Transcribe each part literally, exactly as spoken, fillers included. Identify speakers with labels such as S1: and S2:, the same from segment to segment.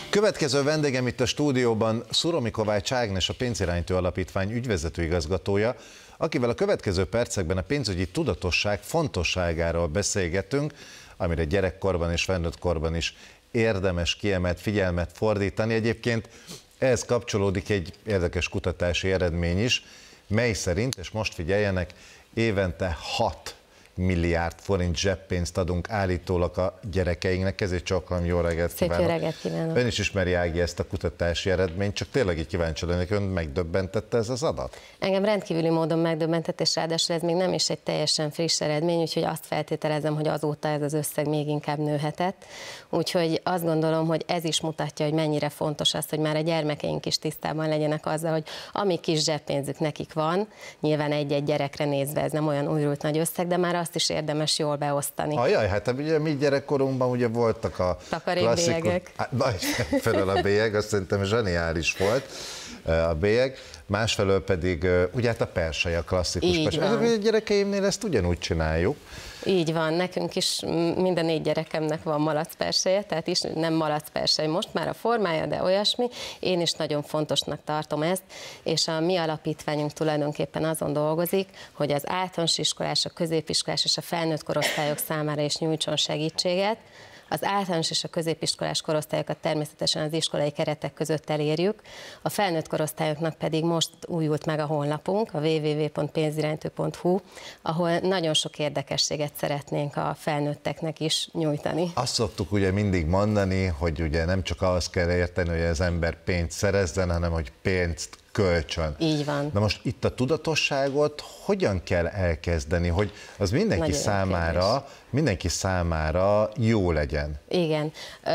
S1: Következő vendégem itt a stúdióban Szuromi Kovács Ágnes, a Pénzirányító Alapítvány ügyvezető igazgatója, akivel a következő percekben a pénzügyi tudatosság fontosságáról beszélgetünk, amire gyerekkorban és felnőtt korban is érdemes kiemelt figyelmet fordítani. Egyébként ehhez kapcsolódik egy érdekes kutatási eredmény is, mely szerint, és most figyeljenek, évente hat milliárd forint zseppénzt adunk állítólag a gyerekeinknek, ezért csak jó reggelt
S2: Szép
S1: kívánok.
S2: jó reggelt kívánok.
S1: Ön is ismeri, Ági, ezt a kutatási eredményt, csak tényleg így kíváncsi lennék, ön megdöbbentette ez az adat?
S2: Engem rendkívüli módon megdöbbentett, és ráadásul ez még nem is egy teljesen friss eredmény, úgyhogy azt feltételezem, hogy azóta ez az összeg még inkább nőhetett. Úgyhogy azt gondolom, hogy ez is mutatja, hogy mennyire fontos az, hogy már a gyermekeink is tisztában legyenek azzal, hogy ami kis zseppénzük nekik van, nyilván egy-egy gyerekre nézve ez nem olyan újult nagy összeg, de már azt is érdemes jól beosztani.
S1: Ajaj, hát ugye mi gyerekkorunkban ugye voltak a
S2: takarékbélyegek.
S1: Nagy felől a bélyeg, azt szerintem zseniális volt a bélyeg, másfelől pedig ugye hát a persely, a klasszikus persely. A gyerekeimnél ezt ugyanúgy csináljuk.
S2: Így van, nekünk is minden négy gyerekemnek van malacperseje, tehát is nem malacpersely most már a formája, de olyasmi. Én is nagyon fontosnak tartom ezt, és a mi alapítványunk tulajdonképpen azon dolgozik, hogy az általános iskolás, a középiskolás és a felnőtt korosztályok számára is nyújtson segítséget. Az általános és a középiskolás korosztályokat természetesen az iskolai keretek között elérjük, a felnőtt korosztályoknak pedig most újult meg a honlapunk, a double-u double-u double-u pont pénzirányító pont hu, ahol nagyon sok érdekességet szeretnénk a felnőtteknek is nyújtani. Azt
S1: szoktuk ugye mindig mondani, hogy ugye nem csak ahhoz kell érteni, hogy az ember pénzt szerezzen, hanem hogy pénzt kölcsön.
S2: Így van.
S1: Na most itt a tudatosságot hogyan kell elkezdeni, hogy az mindenki
S2: Nagyon
S1: számára, mindenki számára jó legyen?
S2: Igen.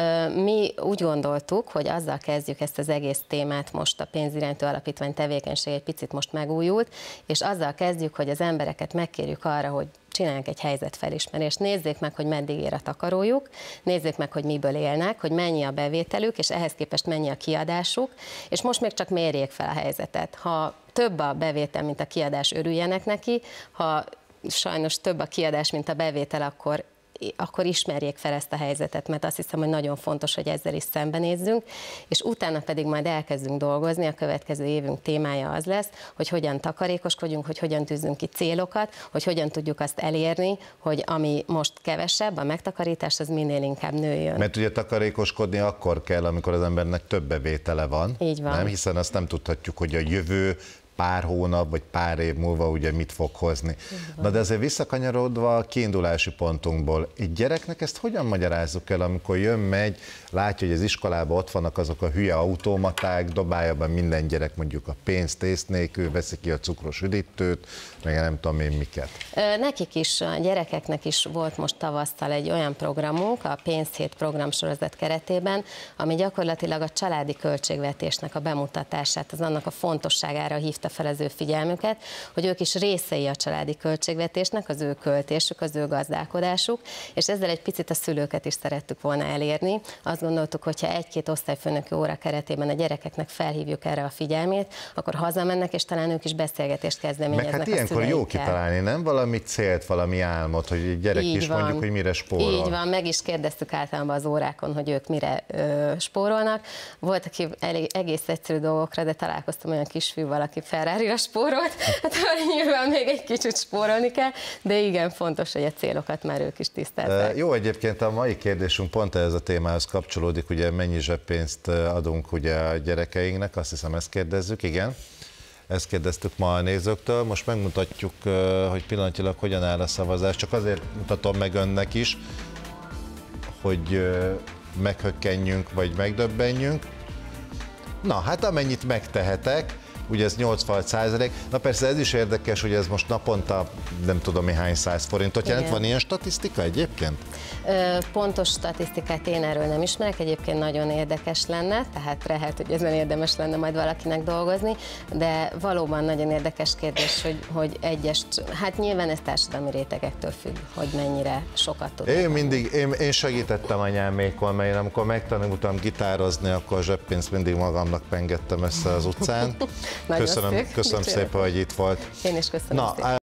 S2: Mi úgy gondoltuk, hogy azzal kezdjük ezt az egész témát, most a Pénzirányító Alapítvány tevékenység egy picit most megújult, és azzal kezdjük, hogy az embereket megkérjük arra, hogy csinálják egy helyzetfelismerést, nézzék meg, hogy meddig ér a takarójuk, nézzék meg, hogy miből élnek, hogy mennyi a bevételük, és ehhez képest mennyi a kiadásuk, és most még csak mérjék fel a helyzetet. Ha több a bevétel, mint a kiadás, örüljenek neki, ha sajnos több a kiadás, mint a bevétel, akkor akkor ismerjék fel ezt a helyzetet, mert azt hiszem, hogy nagyon fontos, hogy ezzel is szembenézzünk, és utána pedig majd elkezdünk dolgozni, a következő évünk témája az lesz, hogy hogyan takarékoskodjunk, hogy hogyan tűzünk ki célokat, hogy hogyan tudjuk azt elérni, hogy ami most kevesebb, a megtakarítás, az minél inkább nőjön.
S1: Mert ugye takarékoskodni akkor kell, amikor az embernek több bevétele van,
S2: így van.
S1: Nem? Hiszen azt nem tudhatjuk, hogy a jövő pár hónap vagy pár év múlva ugye mit fog hozni. Na de azért visszakanyarodva a kiindulási pontunkból, egy gyereknek ezt hogyan magyarázzuk el, amikor jön, megy, látja, hogy az iskolában ott vannak azok a hülye automaták, dobálja be minden gyerek mondjuk a pénzt ész nélkül, veszi ki a cukros üdítőt, meg nem tudom én miket.
S2: Nekik is, a gyerekeknek is volt most tavasszal egy olyan programunk, a Pénzhét programsorozat keretében, ami gyakorlatilag a családi költségvetésnek a bemutatását, az annak a fontosságára hívta fel az ő figyelmüket, hogy ők is részei a családi költségvetésnek, az ő költésük, az ő gazdálkodásuk, és ezzel egy picit a szülőket is szerettük volna elérni. Azt gondoltuk, hogyha egy-két osztályfőnöki óra keretében a gyerekeknek felhívjuk erre a figyelmét, akkor hazamennek, és talán ők is beszélgetést kezdeményeznek.
S1: Meg hát ilyenkor jó kitalálni, nem? Valami célt, valami álmot, hogy egy gyerek
S2: így
S1: is
S2: van.
S1: mondjuk, hogy mire spórol.
S2: Így van, meg is kérdeztük általában az órákon, hogy ők mire ö, spórolnak. Volt, aki elég, egész egyszerű dolgokra, de találkoztam olyan kisfiúval, aki Ferrarira spórolt, hát nyilván még egy kicsit spórolni kell, de igen, fontos, hogy a célokat már ők is tisztázzák.
S1: Jó, egyébként a mai kérdésünk pont ez a témához kapcsolódik, ugye mennyi zseppénzt adunk ugye a gyerekeinknek, azt hiszem ezt kérdezzük, igen. Ezt kérdeztük ma a nézőktől, most megmutatjuk, hogy pillanatilag hogyan áll a szavazás, csak azért mutatom meg önnek is, hogy meghökkenjünk vagy megdöbbenjünk. Na, hát amennyit megtehetek, ugye ez nyolcvanhat százalék, na persze ez is érdekes, hogy ez most naponta nem tudom hány száz forintot jelent, van ilyen statisztika egyébként?
S2: Pontos statisztikát én erről nem ismerek, egyébként nagyon érdekes lenne, tehát lehet, hogy ezen érdemes lenne majd valakinek dolgozni, de valóban nagyon érdekes kérdés, hogy, hogy egyes, hát nyilván ez társadalmi rétegektől függ, hogy mennyire sokat tud.
S1: Én mindig, én, én segítettem anyámékon, mert én amikor megtanultam gitározni, akkor a zseppénzt mindig magamnak pengettem össze az utcán. Köszönöm, köszönöm szépen, hogy itt volt.
S2: Én is köszönöm
S1: Na,
S2: szépen.